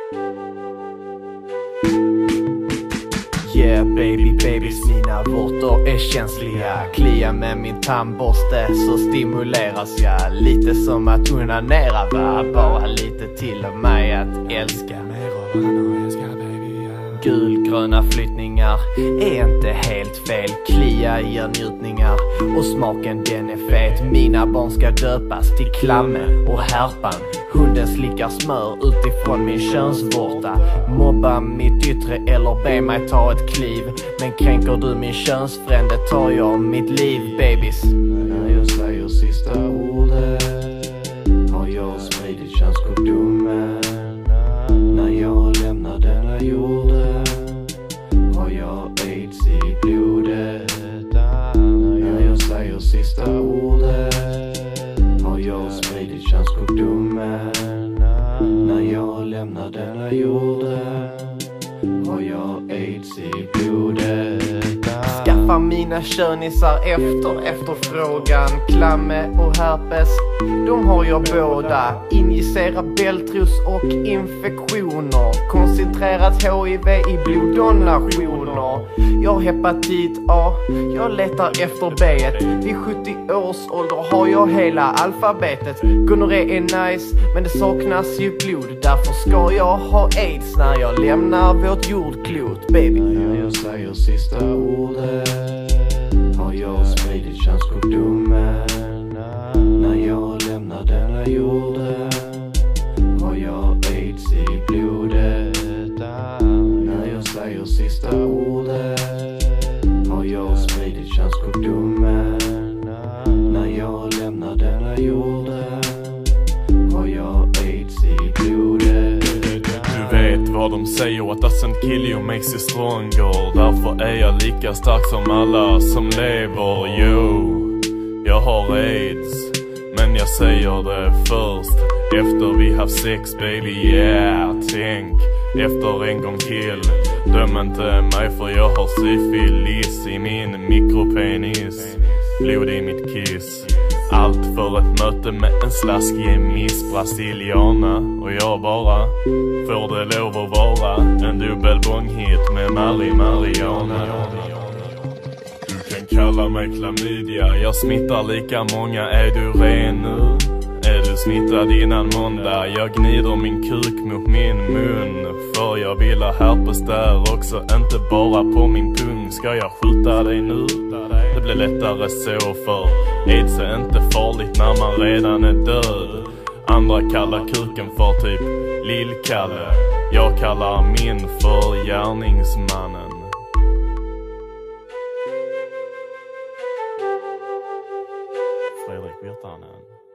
Yeah babys, mina vårtor är känsliga. Klia med min tandborste så stimuleras jag. Lite som att onanera, va? Bara lite till av mig att älska. Gulgröna flyttningar är inte helt fel. Klia ger njutningar och smaken den är fet. Mina barn ska döpas till Klamme och Härpan. Hunden slickar smör utifrån min könsvårta. Mobba mitt yttre eller be mig ta ett kliv. Men kränker du min könsfrände tar jag mitt liv, babies. När jag säger sista ordet har jag spridit könssjukdomen. När jag lämnar denna jorden har jag aids i blodet. När jag säger sista ordet har jag spridit könssjukdomen. När jag lämnar denna jorden har jag aids i blodet. Skaffa mina könisar efter efterfrågan. Klamme och herpes, de har jag båda. Injicera bältros och infektioner. Koncentrerat HIV i bloddonationer. Jag har hepatit A, jag letar efter B. Vid 70 års ålder har jag hela alfabetet. Gonorré är nice, men det saknas ju blod. Därför ska jag ha aids när jag lämnar vårt jordklot, baby. När jag säger sista ordet har jag spridit könssjukdomen. När jag lämnar denna jorden har jag aids i blodet. När jag säger sista ordet har jag spridit könssjukdomen. När jag lämnar denna jorden har jag aids i blodet. Du vet vad de säger, att doesn't kill you makes you stronger. Därför är jag lika stark som alla som lever. Yo, jag har aids, men jag säger det först efter vi haft sex, baby, yeah. Tänk efter en gång till. Döm inte mig för jag har syfilis i min mikropenis. Blod i mitt kiss. Allt för ett möte med en slaskig miss brasiliana. Och jag bara får det lov att vara en dubbel bonghit med Mariana. Du kan kalla mig klamydia, jag smittar lika många. Är du ren nu? Är du smittad innan måndag? Jag gnider min kuk mot min mun, för jag vill ha herpes där också, inte bara på min pung. Ska jag skjuta dig nu? Det blir lättare så, för aids är inte farligt när man redan är död. Andra kallar kuken för typ Lill-Kalle. Jag kallar min för gärningsmannen. Fredrik Virtanen.